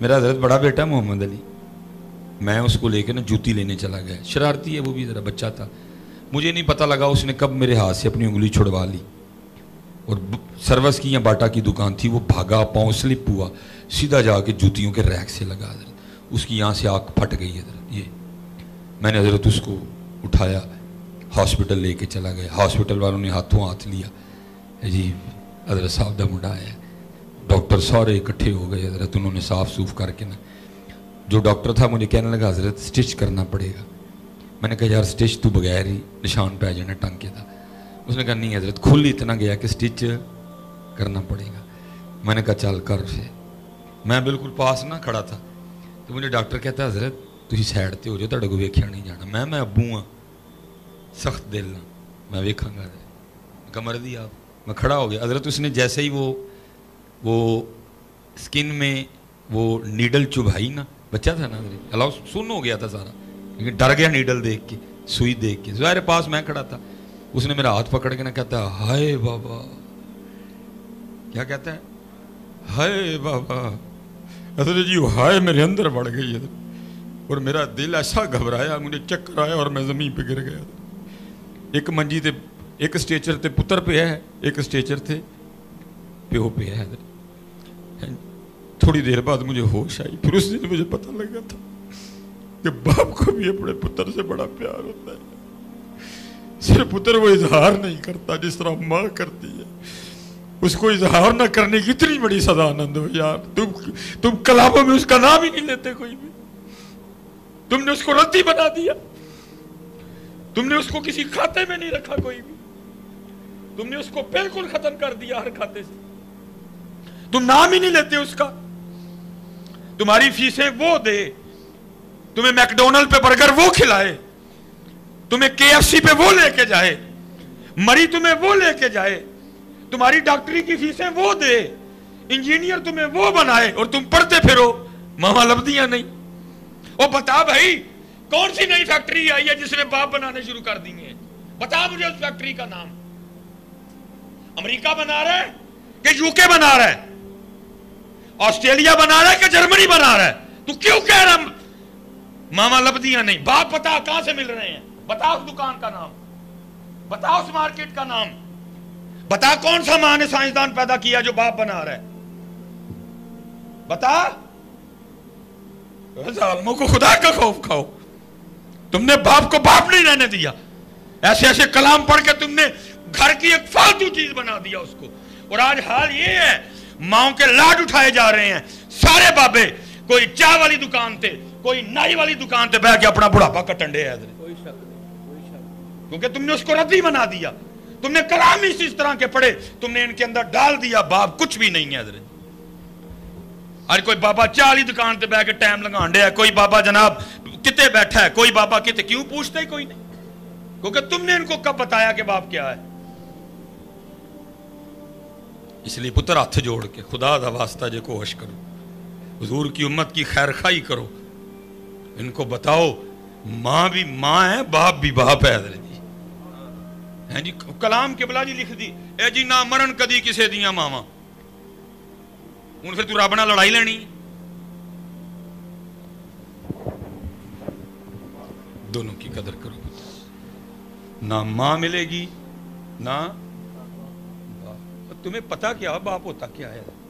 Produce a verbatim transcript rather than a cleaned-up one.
میرا حضرت بڑا بیٹا محمد علی، میں اس کو لے کے نا جوتی لینے چلا گیا، شرارتی ہے وہ بھی، ذرا بچہ تھا، مجھے نہیں پتہ لگا اس نے کب میرے ہاتھ سے اپنی انگلی چھڑوا لی، اور سروس کی یا باٹا کی دکان تھی، وہ بھاگا، پاؤں سلپ ہوا، سیدھا جا کے جوتیوں کے ریک سے لگا حضرت، اس کی یہاں سے آنکھ پھٹ گئی حضرت۔ یہ میں نے حضرت اس کو اٹھایا، ہاسپٹل لے کے چلا گیا، ہاسپٹل والوں نے ہاتھوں ہاتھ لیا، جی حضرت صاحب دا منڈا ہے، ڈاکٹر سارے اکٹھے ہو گئے حضرت، انہوں نے صاف صوف کر کے نا، جو ڈاکٹر تھا مجھے کہنے لگا حضرت سٹچ کرنا پڑے گا، میں نے کہا یار سٹچ تو بغیر ہی نشان پہ جانا ٹانکے تھا، اس نے کہا نہیں حضرت کھل اتنا گیا کہ سٹچ کرنا پڑے گا، میں نے کہا چل کر سے، میں بالکل پاس نہ کھڑا تھا، تو مجھے ڈاکٹر کہتا حضرت تھی سائڈ تے ہو جاؤ، تھوڑے کو ویکھیا نہیں جانا، میں میں ابو ہاں سخت دل ہاں، میں ویکھاں گا، کمر دی آپ، میں کھڑا ہو گیا حضرت، اس نے جیسے ہی وہ وہ سکن میں وہ نیڈل چبھائی نا، بچہ تھا نا حضرت، اللہ سن ہو گیا تھا سارا، لیکن ڈر گیا نیڈل دیکھ کے، سوئی دیکھ کے، ظاہر پاس میں کھڑا تھا، اس نے میرا ہاتھ پکڑ کے نا کہتا ہائے بابا، کیا کہتا ہے ہائے بابا، حضرت جی ہائے میرے اندر بڑھ گئی حضرت، اور میرا دل ایسا گھبرایا، مجھے چکر آیا اور میں زمین پہ گر گیا، ایک منجی تے ایک اسٹیچر تے پتر پہ ہے، ایک اسٹیچر تے پیو پہ ہے حضرت۔ تھوڑی دیر بعد مجھے ہوش آئی، پھر اس دن مجھے پتہ لگا تھا کہ باپ کو بھی اپنے پتر سے بڑا پیار ہوتا ہے، صرف پتر وہ اظہار نہیں کرتا جس طرح ماں کرتی ہے، اس کو اظہار نہ کرنے کی اتنی بڑی سزا نہ دو یار، تم تم کلاموں میں اس کا نام ہی نہیں لیتے کوئی بھی، تم نے اس کو ردی بنا دیا، تم نے اس کو کسی کھاتے میں نہیں رکھا کوئی بھی، تم نے اس کو بالکل ختم کر دیا ہر کھاتے سے، تم نام ہی نہیں لیتے اس کا، تمہاری فیسیں وہ دے، تمہیں میک ڈونلڈ پہ برگر وہ کھلائے، تمہیں کے ایف سی پہ وہ لے کے جائے، مری تمہیں وہ لے کے جائے، تمہاری ڈاکٹری کی فیسیں وہ دے، انجینئر تمہیں وہ بنائے، اور تم پڑھتے پھرو ماما لبدیاں نہیں۔ اور بتا بھائی کون سی نئی فیکٹری آئی ہے جس نے باپ بنانے شروع کر دی ہیں؟ بتا مجھے اس فیکٹری کا نام۔ امریکہ بنا رہا ہے کہ یو کے بنا رہا ہے؟ آسٹریلیا بنا رہا ہے کہ جرمنی بنا رہا ہے؟ تو کیوں کہہ رہا ماما لبدیاں نہیں؟ باپ بتا کہاں سے مل رہے ہیں؟ بتا اس دکان کا نام، بتا اس مارکیٹ کا نام، بتا کون سا ماں نے سائنسدان پیدا کیا جو باپ بنا رہا ہے؟ بتا۔ ظالموں کو خدا کا خوف کھاؤ، تم نے باپ کو باپ نہیں رہنے دیا، ایسے ایسے کلام پڑھ کے تم نے گھر کی ایک فالتو چیز بنا دیا اس کو، اور آج حال یہ ہے ماؤں کے لاڈ اٹھائے جا رہے ہیں، سارے بابے کوئی چائے والی دکان تے کوئی نائی والی دکان تے بیٹھ کے اپنا بڑھاپا کٹنڈے ہے، کوئی شک نہیں، کوئی شک نہیں، کیونکہ تم نے اس کو ردی بنا دیا، تم نے کلام ہی اس طرح کے پڑھے، تم نے ان کے اندر ڈال دیا باپ کچھ بھی نہیں ہے حضرت۔ آج کوئی بابا چائے والی دکان تے بیٹھ کے ٹائم لگان ڈے ہے، کوئی بابا جناب کتے بیٹھا ہے، کوئی بابا کتے، کیوں پوچھتا ہی کوئی نہیں؟ کیونکہ تم نے ان کو کب بتایا کہ باپ کیا ہے؟ اس لیے پتر ہاتھ جوڑ کے خدا دا واسطہ جے کوشش کرو، حضور کی امت کی خیر خواہی کرو، ان کو بتاؤ ماں بھی ماں ہے، باپ بھی باپ ہے حضرت جی۔ ہیں جی کلام کے بلا جی لکھ دی اے جی نہ مرن کدی کسے دیاں ماواں، ہن پھر تو رب نال لڑائی لینی، دونوں کی قدر کرو، نہ ماں ملے گی نہ باپ۔ تمہیں پتا کیا باپ ہوتا کیا ہے؟